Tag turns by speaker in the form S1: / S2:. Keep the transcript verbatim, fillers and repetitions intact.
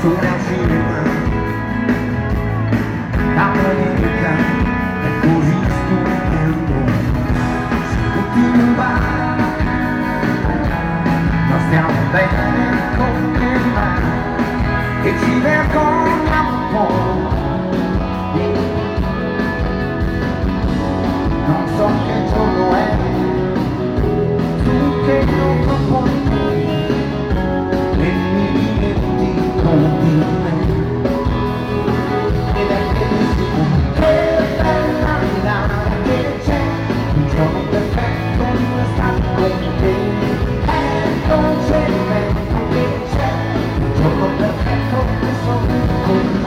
S1: persone al cinema, la domenica è così stupendo, tutti in un bar, non stiamo bene come mai, che ci vergogna un po', non so che giorno è, tu che non proponi e mi dimentico di me, ed è bellissimo, che bella vita che c'è, un giorno perfetto in un'estate con te, e non c'è il vento che c'è, un giorno perfetto che sono con te.